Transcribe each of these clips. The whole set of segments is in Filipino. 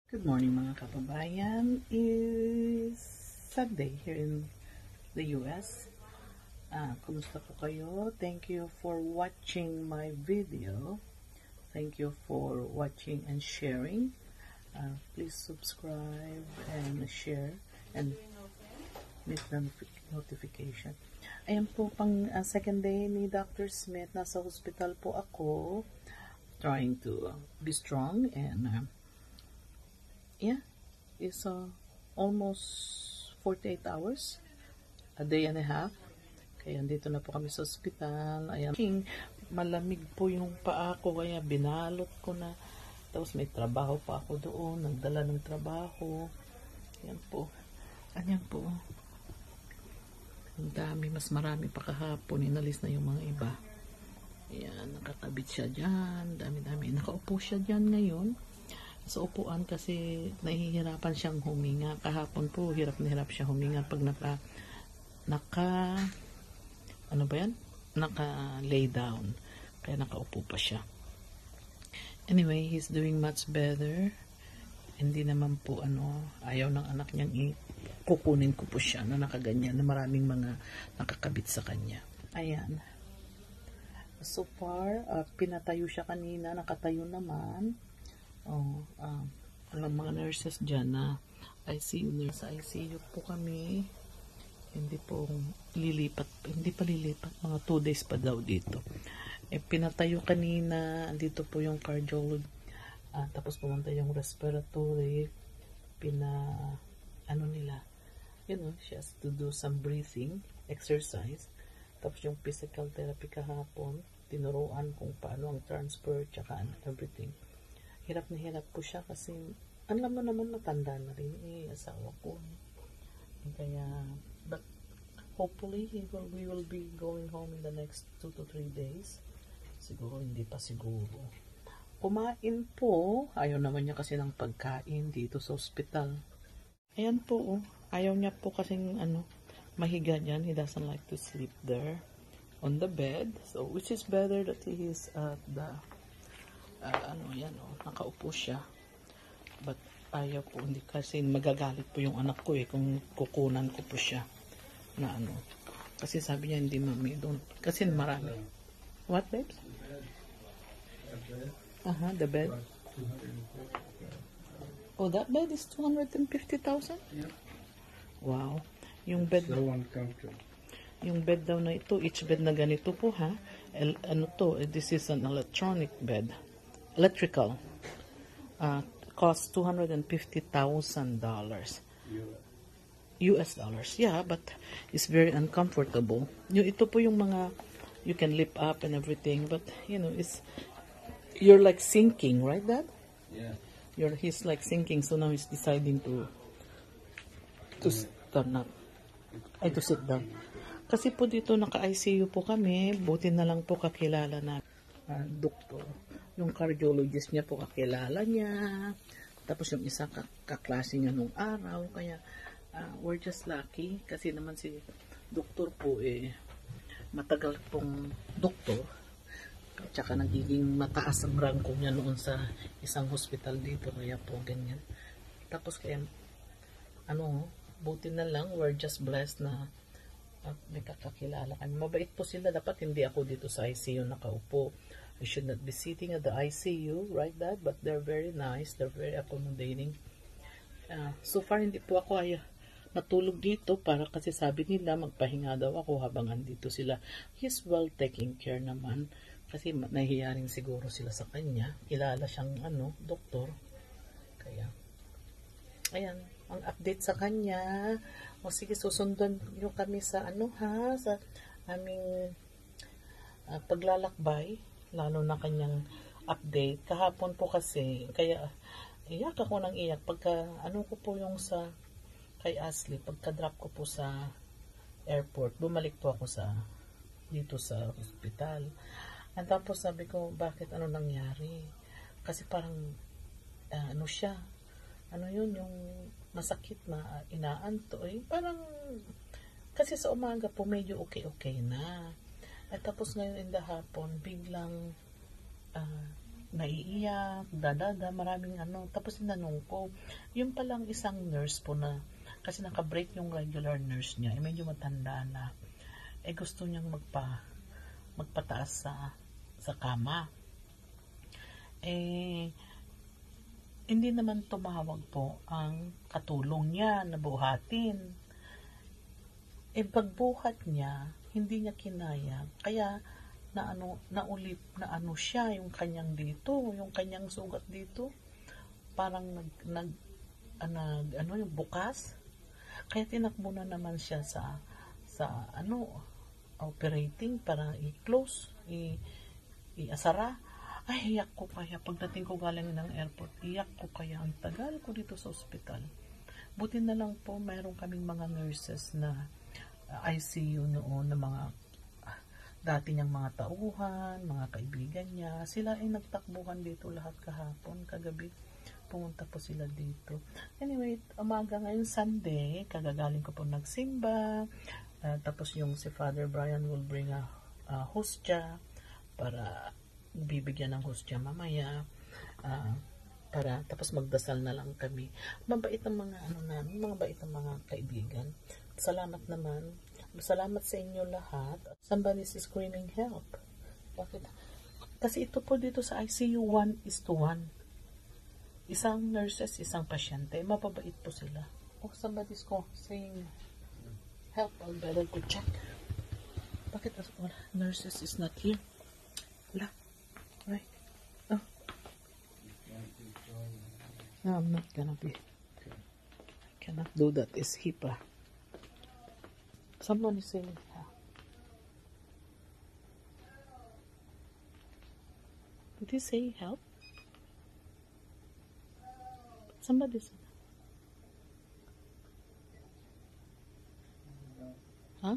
Good morning mga kababayan. Is Sunday here in the US. Kumusta po kayo? Thank you for watching my video. Thank you for watching and sharing. Please subscribe and share and hit the notification. Ayan po, pang second day ni Dr. Smith. Nasa hospital po ako. Trying to be strong and yeah, it's almost 48 hours, a day and a half. Kaya dito na po kami sa ospital. Ayan, malamig po yung paa ko, kaya binalot ko na. Tapos may trabaho pa ako doon, nagdala ng trabaho. Ayan po. Ayan po. Ang dami, mas marami pa kahapon. Inalis na yung mga iba. Ayan, nakakabit siya dyan. Dami-dami. Nakaupo siya dyan ngayon sa upuan kasi nahihirapan siyang huminga. Kahapon po, hirap na hirap siya huminga pag ano ba yan? Naka-lay down. Kaya nakaupo pa siya. Anyway, he's doing much better. Hindi naman po, ayaw ng anak niyang kukunin ko po siya na nakaganyan, na maraming mga nakakabit sa kanya. Ayan. So far, pinatayo siya kanina, nakatayo naman. Alam mga nurses dyan na ICU nurse. Sa ICU po kami. Hindi pa lilipat. Mga 2 days pa daw dito. Pinatayo kanina. Dito po yung cardiology. Tapos pumunta yung respiratory. She has to do some breathing exercise. Tapos yung physical therapy kahapon. Tinuruan kung paano ang transfer tsaka everything. Hirap na hirap po siya kasi alam mo naman matanda na rin asawa ko. Kaya but hopefully we will be going home in the next 2 to 3 days. Siguro hindi pa siguro. Kumain po. Ayaw naman niya kasi ng pagkain dito sa ospital. Ayan po. Ayaw niya po kasing mahiga dyan. He doesn't like to sleep there on the bed. So which is better that he is at the nakaupo siya. But ayaw po, hindi kasi magagalit po yung anak ko kung kukunan ko po siya na Kasi sabi niya, hindi mami, doon. Kasi marami. What, babes? The bed. Oh, that bed is 250,000? Yeah. Wow. Yung bed. So uncomfortable. Yung bed daw na ito, each bed na ganito po this is an electronic bed. Electrical. Cost $250,000. US dollars. Yeah, but it's very uncomfortable. Ito po yung mga, you can lift up and everything, but, you're like sinking, right, Dad? Yeah. He's like sinking, so now he's deciding to stand up. To sit down. Kasi po dito naka-ICU po kami, buti na lang po kakilala na doktor. Yung cardiologist niya po kakilala niya. Tapos yung isa kaklase niya nung araw. Kaya we're just lucky. Kasi naman si doktor po matagal pong doktor. Tsaka nagiging mataas ang rango niya noon sa isang hospital dito. Kaya po ganyan. Tapos kaya buti na lang, we're just blessed na may kakakilala kami. Mabait po sila. Dapat hindi ako dito sa ICU nakaupo. I should not be sitting at the ICU, right, Dad? But they're very nice. They're very accommodating. So far, hindi po ako natulog dito para kasi sabi nila magpahinga daw ako habang andito sila. He's well taken care naman. Kasi nahihiyaring siguro sila sa kanya. Kilala siyang doktor. Kaya, ayan, ang update sa kanya. O sige, susundan nyo kami sa sa aming paglalakbay. Lalo na kanyang update. Kahapon po kasi, kaya iyak ako ng iyak. Pagka, ko po yung kay Ashley, pagka-drop ko po sa airport, bumalik po ako dito sa hospital. At tapos sabi ko, bakit nangyari? Kasi parang, siya, yung masakit na inaanto, parang, kasi sa umaga po, medyo okay na. At tapos ngayon in the hapon, biglang naiiyak, maraming ano. Tapos tinanong ko, yung palang isang nurse po na, kasi naka-break yung regular nurse niya, medyo matanda na, gusto niyang magpataas sa kama. Hindi naman tumawag po ang katulong niya na buhatin. Pagbuhat niya, hindi niya kinaya. Kaya, na siya, yung kanyang sugat dito, parang yung bukas. Kaya tinakbo na naman siya sa operating para i-close, i-asara. Ay, iyak ko kaya. Pagdating ko galing ng airport, iyak ko kaya. Ang tagal ko dito sa ospital. Buti na lang po, mayroon kaming mga nurses na ICU noon, na mga dati niyang mga tauhan, mga kaibigan niya. Sila ay nagtakbuhan dito lahat kahapon, kagabi. Pumunta po sila dito. Anyway, umaga ngayon Sunday, kagagaling ko po nagsimba. Tapos yung si Father Brian will bring a hostya para bibigyan ng hostya mamaya. Tapos magdasal na lang kami. Mabait ang mga mabait ang mga kaibigan. Salamat naman. Salamat sa inyo lahat. Somebody is screaming help. Bakit? Kasi ito po dito sa ICU 1:1. Isang nurses, isang pasyente. Mapabait po sila. Somebody's saying help. I'll better go check. Bakit nurses is not here? Wala. Right. Oh. No, I'm not gonna be. I cannot do that. It's HIPAA. Someone is saying help. Did he say help? Somebody said. Huh?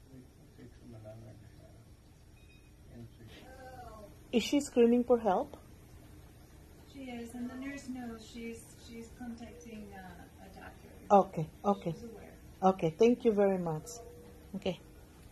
Is she screaming for help? She is, and the nurse knows she's contacting a doctor. Okay. She's aware. Okay, thank you very much. Okay.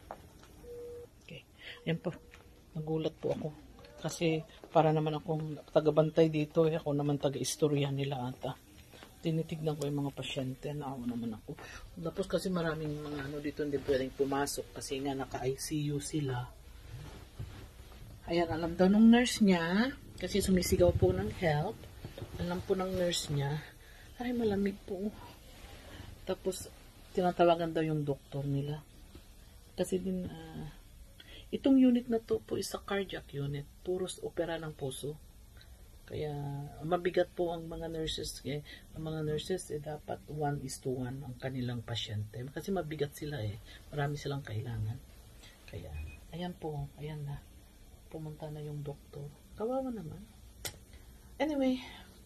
Yan po. Nagulat po ako. Kasi para naman akong taga-bantay dito, ako naman taga-istorya nila ata. Tinitignan ko yung mga pasyente, naawa naman ako. Tapos kasi maraming mga dito hindi pwedeng pumasok kasi nga naka-ICU sila. Ayan, alam daw nung nurse niya, kasi sumisigaw po ng help. Alam po ng nurse niya, ay malamig po. Tapos, tinatawagan daw yung doktor nila. Kasi din, itong unit na to po is a cardiac unit. Puros opera ng puso. Kaya, mabigat po ang mga nurses. Ang mga nurses, dapat 1:1 ang kanilang pasyente. Kasi mabigat sila Marami silang kailangan. Kaya, ayan po. Ayan na. Pumunta na yung doktor. Kawawa naman. Anyway,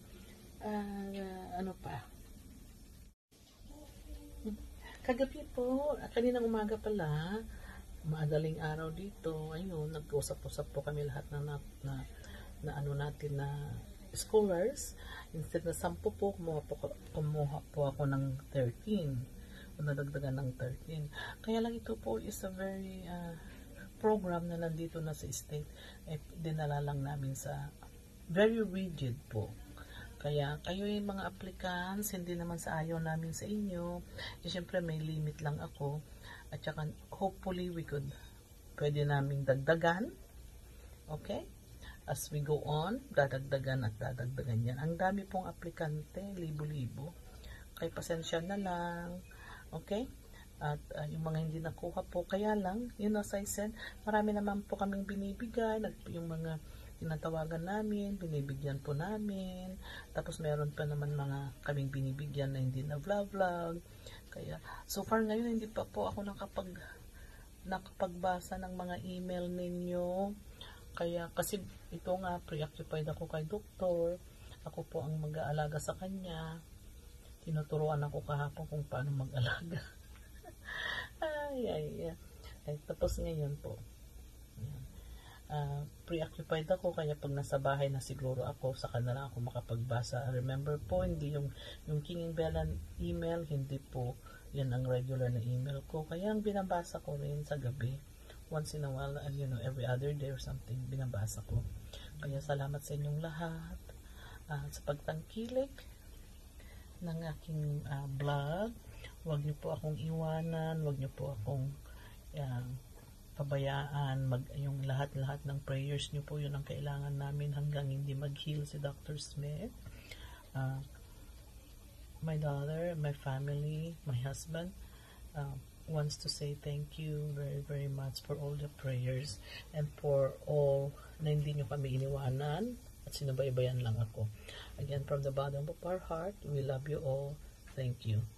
ano pa? Kagabi po, kaninang umaga pala, maadaling araw dito, ayun, nag-usap-usap po kami lahat na scholars. Instead na 10 po, kumuha po ako ng 13. Nadagdagan ng 13. Kaya lang ito po is a very program na nandito na sa state. Dinala lang namin sa very rigid po. Kaya kayo yung mga applicants, hindi naman sa ayaw namin sa inyo. Siyempre may limit lang ako. At saka hopefully pwede namin dagdagan. Okay? As we go on, dadagdagan at dadagdagan yan. Ang dami pong aplikante, libo-libo. Kaya pasensya na lang. Okay? At yung mga hindi nakuha po, kaya lang, as I said, marami naman po kaming binibigay. Yung mga tinatawagan namin, binibigyan po namin. Tapos meron pa naman mga kaming binibigyan na hindi na vlog. Kaya, so far ngayon, hindi pa po ako nakapagbasa ng mga email ninyo. Kaya, kasi ito nga, preoccupied ako kay doktor. Ako po ang mag-aalaga sa kanya. Tinuturuan ako kahapon kung paano mag-alaga. Tapos ngayon po. Preoccupied ako, kaya pag nasa bahay na siguro ako, saka na lang ako makapagbasa. Remember po, hindi yung King Bella email, hindi po yan ang regular na email ko. Kaya ang binabasa ko rin sa gabi. Once in a while, every other day or something, binabasa ko. Kaya salamat sa inyong lahat sa pagtangkilik ng aking vlog. Huwag niyo po akong iwanan, huwag niyo po akong pabayaan. Yung lahat-lahat ng prayers niyo po, yun ang kailangan namin hanggang hindi mag-heal si Dr. Smith. My daughter, my family, my husband wants to say thank you very, very much for all the prayers and for all na hindi nyo kami iniwanan at sinubaybayan lang ako. Again, from the bottom of our heart, we love you all. Thank you.